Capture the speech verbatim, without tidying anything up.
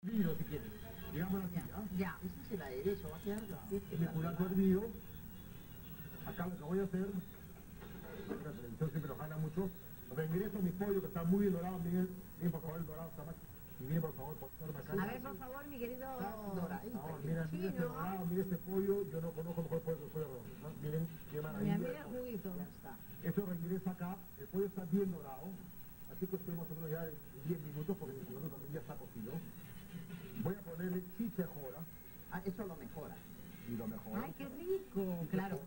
hervido si quieres. Digámoslo así, ¿ah? Ya. Ese es el aderezo, va a quedar Mi culato hervido. Acá lo que voy a hacer, la televisión siempre nos gana mucho. Regreso mi pollo que está muy bien dorado. Miren, miren por favor el dorado está más. Y miren por favor, por favor, acá. A ver, por favor, mi querido... Doradito. No, mira, mira este dorado, mira este pollo. Yo no conozco mejor pollo que el pollo redondo, ¿no? Miren qué maravilla. Mira, mira el juguito. Ya está. Esto regresa acá, el pollo está bien dorado. Así que estoy más o menos ya de diez minutos porque mi culato también ya está cocido. Voy a ponerle chicha ahora. Ah, eso lo mejora. Y lo mejor. Ay, qué rico. Claro.